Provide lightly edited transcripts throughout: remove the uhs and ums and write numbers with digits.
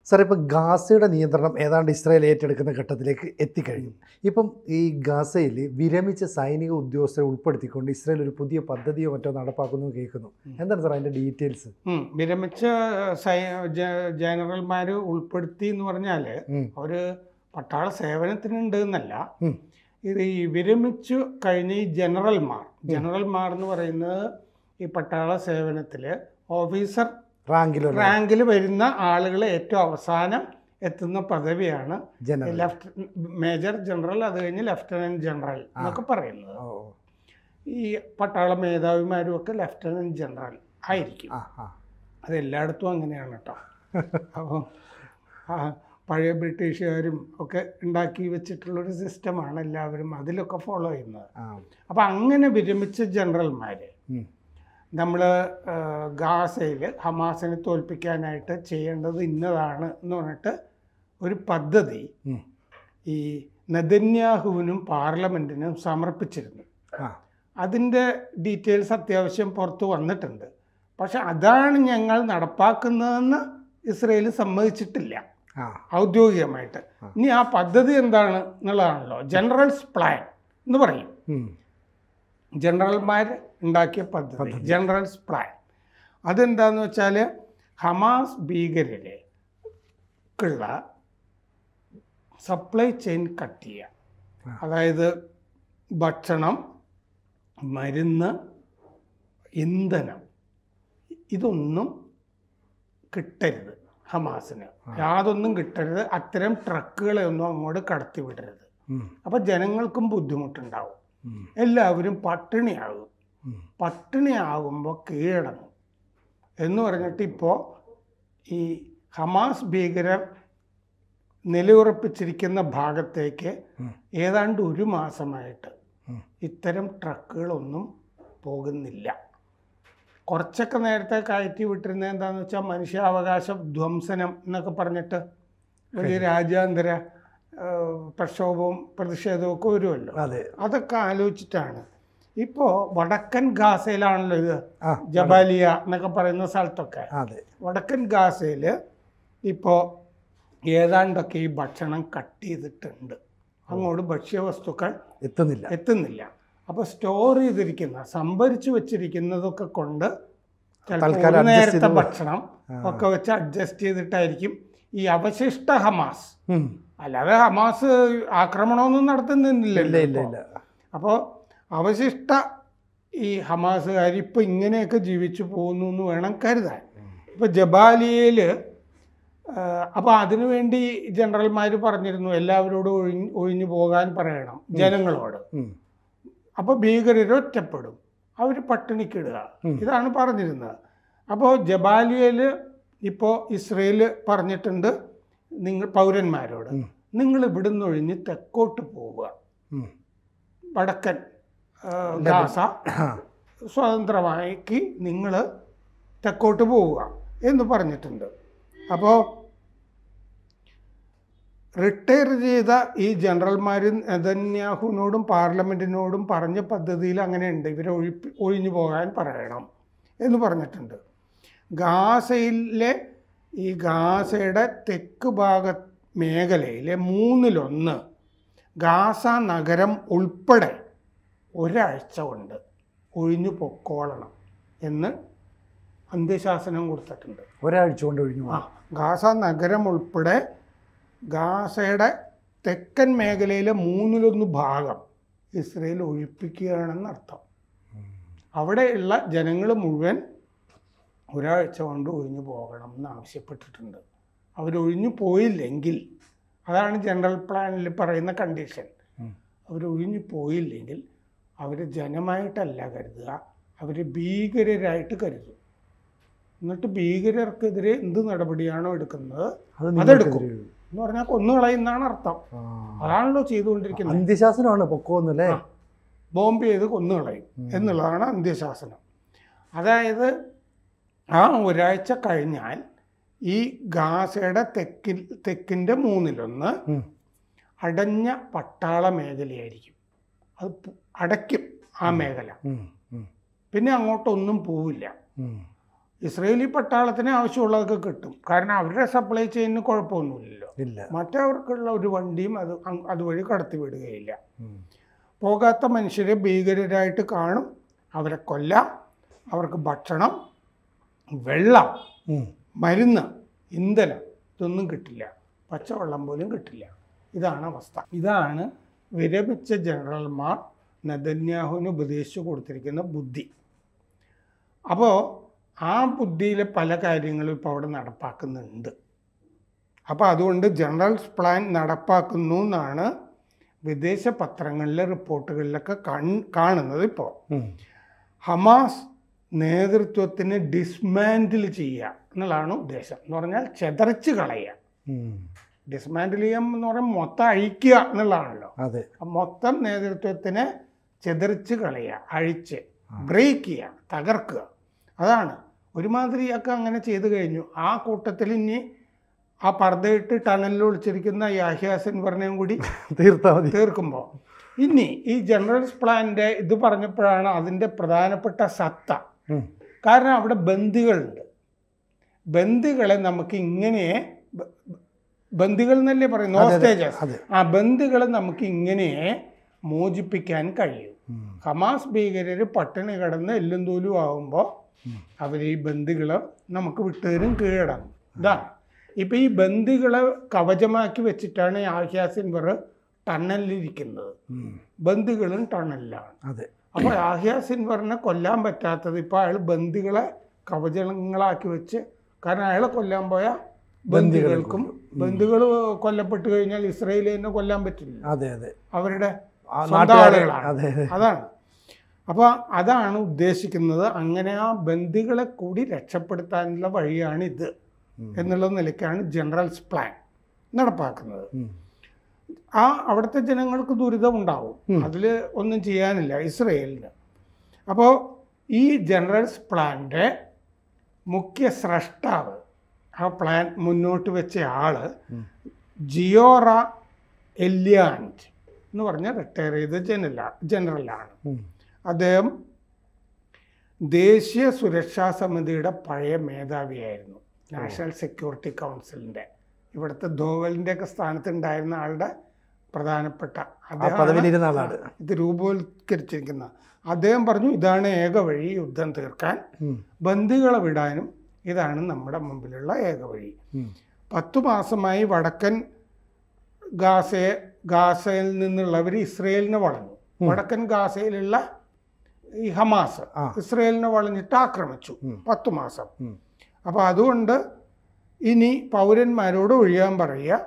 Sir, ഇപ്പോൾ ഗാസയുടെ നിയന്ത്രണം ഏതാണ്ട് ഇസ്രായേൽ ഏറ്റെടുക്കുന്ന ഘട്ടത്തിലേക്ക് എത്തിക്കഴിഞ്ഞു. ഇപ്പം ഈ ഗാസയിൽ വിരമിച്ച സൈനിക ഉദ്യോഗസ്ഥരെ ഉൾപ്പെടുത്തിക്കൊണ്ട് ഇസ്രായേൽ ഒരു പുതിയ പദ്ധതിയോ മറ്റോ നടപ്പാക്കുന്നു കേൾക്കുന്നു. എന്താണ് സാർ അതിൻ്റെ ഡീറ്റെയിൽസ്? വിരമിച്ച ജനറൽമാർ ഉൾപ്പെടുത്തി എന്ന് പറഞ്ഞാൽ അവർ പട്ടാള സേവനത്തിനുണ്ട് എന്നല്ല. ഇത് ഈ വിരമിച്ചു കഴിഞ്ഞ ഈ ജനറൽമാർ എന്ന് പറയുന്നത് ഈ പട്ടാള സേവനത്തിൽ ഓഫീസർ റാങ്കിൽ വരുന്ന ആളുകൾ ഏറ്റവും അവസാനം എത്തുന്ന പദവിയാണ് മേജർ ജനറൽ, അത് കഴിഞ്ഞ് ലെഫ്റ്റനന്റ് ജനറൽ എന്നൊക്കെ പറയുന്നത്. ഈ പട്ടാള മേധാവിമാരും ഒക്കെ ലെഫ്റ്റനന്റ് ജനറൽ ആയിരിക്കും. അതെല്ലായിടത്തും അങ്ങനെയാണ് കേട്ടോ. അപ്പോൾ പഴയ ബ്രിട്ടീഷുകാരും ഒക്കെ ഉണ്ടാക്കി വെച്ചിട്ടുള്ളൊരു സിസ്റ്റമാണ് എല്ലാവരും അതിലൊക്കെ ഫോളോ ചെയ്യുന്നത്. അപ്പം അങ്ങനെ വിരമിച്ച ജനറൽമാർ നമ്മൾ ഗാസയിൽ ഹമാസിനെ തോൽപ്പിക്കാനായിട്ട് ചെയ്യേണ്ടത് ഇന്നതാണ് എന്ന് പറഞ്ഞിട്ട് ഒരു പദ്ധതി ഈ നെതന്യാഹുവിനും പാർലമെൻറ്റിനും സമർപ്പിച്ചിരുന്നു. അതിൻ്റെ ഡീറ്റെയിൽസ് അത്യാവശ്യം പുറത്ത് വന്നിട്ടുണ്ട്. പക്ഷെ അതാണ് ഞങ്ങൾ നടപ്പാക്കുന്നതെന്ന് ഇസ്രയേൽ സമ്മതിച്ചിട്ടില്ല ഔദ്യോഗികമായിട്ട്. ഇനി ആ പദ്ധതി എന്താണ് എന്നുള്ളതാണല്ലോ ജനറൽസ് പ്ലാൻ എന്ന് പറയും. ജനറൽമാർ ഉണ്ടാക്കിയ പദ്ധതി ജനറൽസ് പ്ലാൻ. അതെന്താന്ന് വെച്ചാൽ ഹമാസ് ഭീകരർക്കുള്ള സപ്ലൈ ചെയിൻ കട്ട് ചെയ്യുക. അതായത് ഭക്ഷണം, മരുന്ന്, ഇന്ധനം ഇതൊന്നും കിട്ടരുത് ഹമാസിന്. യാതൊന്നും കിട്ടരുത്. അത്തരം ട്രക്കുകളെ ഒന്നും അങ്ങോട്ട് കടത്തി വിടരുത്. അപ്പം ജനങ്ങൾക്കും ബുദ്ധിമുട്ടുണ്ടാവും. എല്ലാവരും പട്ടിണിയാകും. പട്ടിണിയാകുമ്പോൾ കീഴടങ്ങും എന്ന് പറഞ്ഞിട്ട് ഇപ്പോൾ ഈ ഹമാസ് ഭീകരർ നിലയുറപ്പിച്ചിരിക്കുന്ന ഭാഗത്തേക്ക് ഏതാണ്ട് ഒരു മാസമായിട്ട് ഇത്തരം ട്രക്കുകളൊന്നും പോകുന്നില്ല. കുറച്ചൊക്കെ നേരത്തെ കയറ്റി വിട്ടിരുന്നത് എന്താണെന്ന് വെച്ചാൽ മനുഷ്യാവകാശ ധ്വംസനം എന്നൊക്കെ പറഞ്ഞിട്ട് വലിയ രാജ്യാന്തര പ്രക്ഷോഭവും പ്രതിഷേധവും ഒക്കെ വരുമല്ലോ. അതൊക്കെ ആലോചിച്ചിട്ടാണ് ഇപ്പോൾ വടക്കൻ ഗാസയിലാണല്ലോ ഇത്, ജബാലിയ എന്നൊക്കെ പറയുന്ന സ്ഥലത്തൊക്കെ. വടക്കൻ ഗാസയിൽ ഇപ്പോൾ ഏതാണ്ടൊക്കെ ഈ ഭക്ഷണം കട്ട് ചെയ്തിട്ടുണ്ട്. അങ്ങോട്ട് ഭക്ഷ്യവസ്തുക്കൾ എത്തുന്നില്ല. അപ്പോൾ സ്റ്റോർ ചെയ്തിരിക്കുന്ന സംഭരിച്ചു വെച്ചിരിക്കുന്നതൊക്കെ കൊണ്ട് ചിലപ്പോൾ നേരത്തെ ഭക്ഷണം ഒക്കെ വെച്ച് അഡ്ജസ്റ്റ് ചെയ്തിട്ടായിരിക്കും ഈ അവശിഷ്ട ഹമാസ്. അല്ലാതെ ഹമാസ് ആക്രമണമൊന്നും നടത്തുന്നില്ലല്ലോ. അപ്പോൾ അവശിഷ്ട ഈ ഹമാസുകാർ ഇപ്പോൾ ഇങ്ങനെയൊക്കെ ജീവിച്ചു പോകുന്നു എന്ന് വേണം കരുതാൻ. ഇപ്പോൾ ജബാലിയയിൽ അപ്പോൾ അതിനുവേണ്ടി ജനറൽമാർ പറഞ്ഞിരുന്നു എല്ലാവരോടും ഒഴിഞ്ഞു പോകാൻ പറയണം ജനങ്ങളോട്. അപ്പോൾ ഭീകരർ ഒറ്റപ്പെടും, അവർ പട്ടിണിക്കിടുക, ഇതാണ് പറഞ്ഞിരുന്നത്. അപ്പോൾ ജബാലിയയിൽ ഇപ്പോൾ ഇസ്രയേൽ പറഞ്ഞിട്ടുണ്ട് നിങ്ങൾ പൗരന്മാരോട്, നിങ്ങൾ ഇവിടുന്ന് ഒഴിഞ്ഞ് തെക്കോട്ട് പോവുക, വടക്കൻ ഗാസ സ്വതന്ത്രമാക്കി നിങ്ങൾ തെക്കോട്ട് പോവുക എന്ന് പറഞ്ഞിട്ടുണ്ട്. അപ്പോൾ റിട്ടയർ ചെയ്ത ഈ ജനറൽമാർ നെതന്യാഹുവിനോടും പാർലമെൻറ്റിനോടും പറഞ്ഞ പദ്ധതിയിൽ അങ്ങനെയുണ്ട്, ഇവരെ ഒഴിഞ്ഞു പോകാൻ പറയണം എന്ന് പറഞ്ഞിട്ടുണ്ട്. ഗാസയിലെ ഈ ഗാസയുടെ തെക്ക് മേഖലയിലെ 1/3 ഗാസ നഗരം ഉൾപ്പെടെ ഒരാഴ്ച കൊണ്ട് ഒഴിഞ്ഞു പൊക്കോളണം എന്ന് അന്ത്യശാസനം കൊടുത്തിട്ടുണ്ട്. ഒരാഴ്ച കൊണ്ട് ഒഴിഞ്ഞു. ഗാസ നഗരം ഉൾപ്പെടെ ഗാസയുടെ തെക്കൻ മേഖലയിലെ 1/3 ഭാഗം ഇസ്രയേൽ ഒഴിപ്പിക്കുകയാണെന്നർത്ഥം. അവിടെയുള്ള ജനങ്ങൾ മുഴുവൻ ഒരാഴ്ച കൊണ്ട് ഒഴിഞ്ഞു പോകണം എന്ന് ആവശ്യപ്പെട്ടിട്ടുണ്ട്. അവരൊഴിഞ്ഞു പോയില്ലെങ്കിൽ, അതാണ് ജനറൽ പ്ലാനിൽ പറയുന്ന കണ്ടീഷൻ, അവരൊഴിഞ്ഞു പോയില്ലെങ്കിൽ അവർ ജനമായിട്ടല്ല കരുതുക, അവർ ഭീകരരായിട്ട് കരുതും. എന്നിട്ട് ഭീകരർക്കെതിരെ എന്ത് നടപടിയാണോ എടുക്കുന്നത് അതെടുക്കും എന്ന് പറഞ്ഞാൽ കൊന്നുകളയുന്നാണ് അർത്ഥം. അതാണല്ലോ ചെയ്തുകൊണ്ടിരിക്കുന്നത്. അന്ത്യശാസനമാണ് പൊക്കോന്നല്ലേ, ബോംബ് ചെയ്ത് കൊന്നുകളയും എന്നുള്ളതാണ് അന്ത്യശാസനം. അതായത് ആ ഒരാഴ്ച കഴിഞ്ഞാൽ ഈ ഗാസയുടെ തെക്കിൻ്റെ 1/3 അടഞ്ഞ പട്ടാള മേഖലയായിരിക്കും. അത് അടയ്ക്കും ആ മേഖല, പിന്നെ അങ്ങോട്ടൊന്നും പോവില്ല. ഇസ്രയേലി പട്ടാളത്തിന് ആവശ്യമുള്ളതൊക്കെ കിട്ടും. കാരണം അവരുടെ സപ്ലൈ ചെയിനിന് കുഴപ്പമൊന്നുമില്ലല്ലോ. മറ്റവർക്കുള്ള ഒരു വണ്ടിയും അതുവഴി കടത്തിവിടുകയില്ല. പോകാത്ത മനുഷ്യരെ ഭീകരരായിട്ട് കാണും, അവരെ കൊല്ലാം, അവർക്ക് ഭക്ഷണം, വെള്ളം, മരുന്ന്, ഇന്ധനം ഇതൊന്നും കിട്ടില്ല, പച്ചവെള്ളം പോലും കിട്ടില്ല. ഇതാണ് അവസ്ഥ. ഇതാണ് വിരമിച്ച ജനറൽമാർ നെതന്യാഹുവിന് ഉപദേശിച്ചു കൊടുത്തിരിക്കുന്ന ബുദ്ധി. അപ്പോൾ ആ ബുദ്ധിയിലെ പല കാര്യങ്ങളും ഇപ്പോൾ അവിടെ നടപ്പാക്കുന്നുണ്ട്. അപ്പോൾ അതുകൊണ്ട് ജനറൽസ് പ്ലാൻ നടപ്പാക്കുന്നു എന്നാണ് വിദേശ പത്രങ്ങളിലെ റിപ്പോർട്ടുകളിലൊക്കെ കാണുന്നത്. ഇപ്പോൾ ഹമാസ് നേതൃത്വത്തിന് ഡിസ്മാൻഡിൽ ചെയ്യുക എന്നുള്ളതാണ് ഉദ്ദേശം. എന്ന് പറഞ്ഞാൽ ചെതറിച്ച് കളയുക. ഡിസ്മാൻഡിൽ ചെയ്യാൻ എന്ന് പറഞ്ഞാൽ മൊത്തം അഴിക്കുക എന്നുള്ളതാണല്ലോ. മൊത്തം നേതൃത്വത്തിനെ ചെതറിച്ച് കളയുക, അഴിച്ച് ബ്രേക്ക് ചെയ്യുക, തകർക്കുക. അതാണ് ഒരുമാതിരിയൊക്കെ അങ്ങനെ ചെയ്തു കഴിഞ്ഞു. ആ കൂട്ടത്തിൽ ഇനി ആ പർദ്ദയിട്ട് ടണലിൽ ഒളിച്ചിരിക്കുന്ന യാഹ്യ സിൻവറിനെയും കൂടി തീർക്കുമ്പോൾ ഇനി ഈ ജനറൽസ് പ്ലാനിൻ്റെ ഇത് പറഞ്ഞപ്പോഴാണ് അതിൻ്റെ പ്രധാനപ്പെട്ട സത്ത. കാരണം അവിടെ ബന്ദികളുണ്ട്. ബന്ദികളെ നമുക്ക് ഇങ്ങനെ, ബന്ദികൾ എന്നല്ലേ പറയുന്നത്, ഹോസ്റ്റേജസ്, ആ ബന്ദികളെ നമുക്ക് ഇങ്ങനെ മോചിപ്പിക്കാൻ കഴിയും. ഹമാസ് ഭീകരർ പട്ടിണി കിടന്ന് എല്ലും തോലും ആകുമ്പോൾ അവർ ഈ ബന്ദികളെ നമുക്ക് വിട്ടുതരും, കീഴടങ്ങും. ഇതാണ് ഇപ്പം ഈ ബന്ദികളെ കവചമാക്കി വെച്ചിട്ടാണ് യാഹ്യ സിൻവർ ടണലിലിരിക്കുന്നത്. ബന്ദികളും ടണലിലാണ്. അപ്പോൾ യാഹ്യ സിൻവറിനെ കൊല്ലാൻ പറ്റാത്തത് ഇപ്പോൾ അയാൾ ബന്ദികളെ കവചങ്ങളാക്കി വെച്ച്, കാരണം അയാളെ കൊല്ലാൻ പോയ ബന്ദികൾക്കും, ബന്ദികൾ കൊല്ലപ്പെട്ട് കഴിഞ്ഞാൽ ഇസ്രയേലിൽ തന്നെ കൊല്ലാൻ പറ്റില്ല, അവരുടെ സ്വന്തം ആളുകളാണ്. അതാണ്. അപ്പോൾ അതാണ് ഉദ്ദേശിക്കുന്നത്. അങ്ങനെ ആ ബന്ദികളെ കൂടി രക്ഷപ്പെടുത്താനുള്ള വഴിയാണിത് എന്നുള്ള നിലയ്ക്കാണ് ജനറൽസ് പ്ലാൻ നടപ്പാക്കുന്നത്. ആ അവിടുത്തെ ജനങ്ങൾക്ക് ദുരിതമുണ്ടാവും, അതിൽ ഒന്നും ചെയ്യാനില്ല ഇസ്രയേലിന്. അപ്പോൾ ഈ ജനറൽസ് പ്ലാൻ്റെ മുഖ്യ സ്രഷ്ടാവ്, ആ പ്ലാൻ മുന്നോട്ട് വെച്ച ആള് ജിയോറ എല്യാൻഡ് എന്ന് പറഞ്ഞ റിട്ടയർ ചെയ്ത ജനറലാണ്. അദ്ദേഹം ദേശീയ സുരക്ഷാ സമിതിയുടെ പഴയ മേധാവിയായിരുന്നു. നാഷണൽ സെക്യൂരിറ്റി കൗൺസിലിൻ്റെ ഇവിടുത്തെ ധോവലിൻ്റെ ഒക്കെ സ്ഥാനത്തുണ്ടായിരുന്ന ആളുടെ പ്രധാനപ്പെട്ട ഇത് രൂപവത്കരിച്ചിരിക്കുന്ന അദ്ദേഹം പറഞ്ഞു, ഇതാണ് ഏക വഴി യുദ്ധം തീർക്കാൻ, ബന്ദികളെ വിടാനും ഇതാണ് നമ്മുടെ മുമ്പിലുള്ള ഏക വഴി. 10 മാസമായി വടക്കൻ ഗാസയിൽ നിന്നുള്ളവർ ഇസ്രയേലിനെ വളഞ്ഞു. വടക്കൻ ഗാസയിലുള്ള ഈ ഹമാസ് ഇസ്രയേലിനെ വളഞ്ഞിട്ട് ആക്രമിച്ചു 10 മാസം. അപ്പോൾ അതുകൊണ്ട് ഇനി പൗരന്മാരോട് ഒഴിയാൻ പറയുക.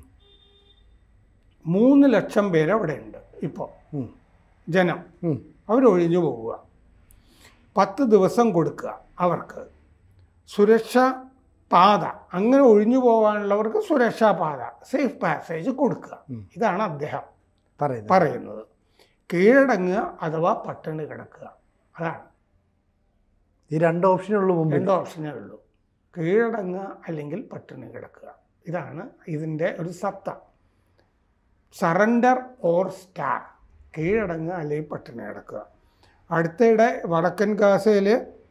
3 ലക്ഷം പേര് അവിടെ ഉണ്ട് ഇപ്പോൾ, ജനം. അവരൊഴിഞ്ഞു പോവുക. 10 ദിവസം കൊടുക്കുക അവർക്ക് സുരക്ഷാ പാത. അങ്ങനെ ഒഴിഞ്ഞു പോകാനുള്ളവർക്ക് സുരക്ഷാ പാത, സേഫ് പാസേജ് കൊടുക്കുക. ഇതാണ് അദ്ദേഹം പറയുന്നത്. കീഴടങ്ങുക അഥവാ പട്ടിണി കിടക്കുക. അതാണ് ഈ 2 ഓപ്ഷനേ ഉള്ളൂ. കീഴടങ്ങുക അല്ലെങ്കിൽ പട്ടിണി കിടക്കുക. ഇതാണ് ഇതിൻ്റെ ഒരു സത്ത. സറണ്ടർ ഓർ സ്റ്റാർ, കീഴടങ്ങുക അല്ലെങ്കിൽ പട്ടിണി കിടക്കുക. അടുത്തിടെ വടക്കൻ ഗാസയിൽ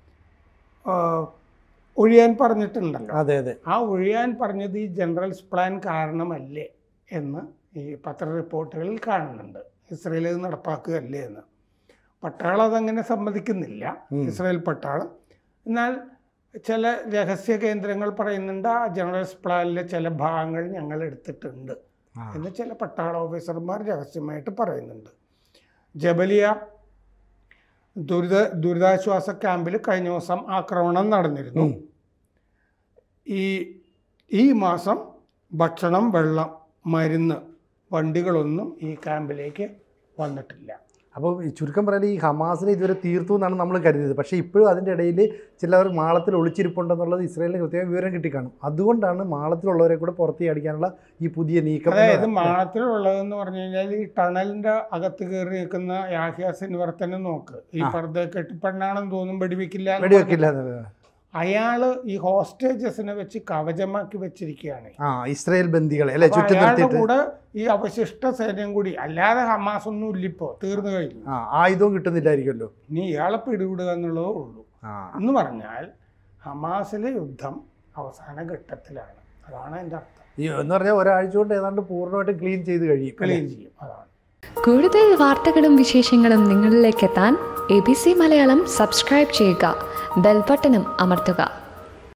ഒഴിയാൻ പറഞ്ഞിട്ടുണ്ടല്ലോ. ആ ഒഴിയാൻ പറഞ്ഞത് ഈ ജനറൽസ് പ്ലാൻ കാരണമല്ലേ എന്ന് ഈ പത്ര റിപ്പോർട്ടുകളിൽ കാണുന്നുണ്ട്. ഇസ്രയേൽ ഇത് നടപ്പാക്കുകയല്ലേ എന്ന്. പട്ടാളം അതങ്ങനെ സമ്മതിക്കുന്നില്ല, ഇസ്രയേൽ പട്ടാളം. എന്നാൽ ചില രഹസ്യ കേന്ദ്രങ്ങൾ പറയുന്നുണ്ട് ആ ജനറൽസ് പ്ലാനിലെ ചില ഭാഗങ്ങൾ ഞങ്ങൾ എടുത്തിട്ടുണ്ട് എന്ന് ചില പട്ടാള ഓഫീസർമാർ രഹസ്യമായിട്ട് പറയുന്നുണ്ട്. ജബലിയ ദുരിതാശ്വാസ ക്യാമ്പിൽ കഴിഞ്ഞ ദിവസം ആക്രമണം നടന്നിരുന്നു. ഈ മാസം ഭക്ഷണം, വെള്ളം, മരുന്ന് വണ്ടികളൊന്നും ഈ ക്യാമ്പിലേക്ക് വന്നിട്ടില്ല. അപ്പോൾ ഈ ചുരുക്കം പറയാൻ ഈ ഹമാസിനെ ഇതുവരെ തീർത്തു എന്നാണ് നമ്മൾ കരുതിയത്. പക്ഷേ ഇപ്പോഴും അതിൻ്റെ ഇടയിൽ ചിലർ മാളത്തിൽ ഒളിച്ചിരിപ്പുണ്ടെന്നുള്ളത് ഇസ്രയേലിന് കൃത്യമായ വിവരം കിട്ടിക്കാണും. അതുകൊണ്ടാണ് മാളത്തിലുള്ളവരെ കൂടെ പുറത്ത് അടിക്കാനുള്ള ഈ പുതിയ നീക്കം. അതായത് മാളത്തിലുള്ളതെന്ന് പറഞ്ഞു കഴിഞ്ഞാൽ ഈ ടണലിൻ്റെ അകത്ത് കയറി നിൽക്കുന്ന യാഹ്യ സിൻവർ തന്നെ നോക്ക്. ഈ പർദ്ദ കെട്ടിപ്പെണ്ണാണെന്ന് തോന്നും, വെടിവെക്കില്ല. അയാള് ഈ ഹോസ്റ്റേജസിനെ വെച്ച് കവചമാക്കി വെച്ചിരിക്കുകയാണ് ഇസ്രായേൽ ബന്ദികളെ അല്ലെ ചുറ്റും നിർത്തിയിട്ട്. കൂടെ ഈ അവശിഷ്ട സൈന്യം കൂടി. അല്ലാതെ ഹമാസ് ഒന്നും ഇല്ലിപ്പോ, തീർന്നു കഴിഞ്ഞു. ആയുധവും കിട്ടുന്നില്ലായിരിക്കുമല്ലോ. ഇനി ഇയാളെ പിടിവിടുക എന്നുള്ളതേ ഉള്ളൂ. എന്ന് പറഞ്ഞാൽ ഹമാസിലെ യുദ്ധം അവസാന ഘട്ടത്തിലാണ്. അതാണ് എൻ്റെ അർത്ഥം. എന്ന് പറഞ്ഞാൽ ഒരാഴ്ച കൊണ്ട് ഏതാണ്ട് പൂർണ്ണമായിട്ട് ക്ലീൻ ചെയ്ത് കഴിയും. അതാണ്. കൂടുതൽ വാർത്തകളും വിശേഷങ്ങളും നിങ്ങളിലേക്ക് എത്താൻ ABC മലയാളം സബ്സ്ക്രൈബ് ചെയ്യുക, ബെൽബട്ടനും അമർത്തുക.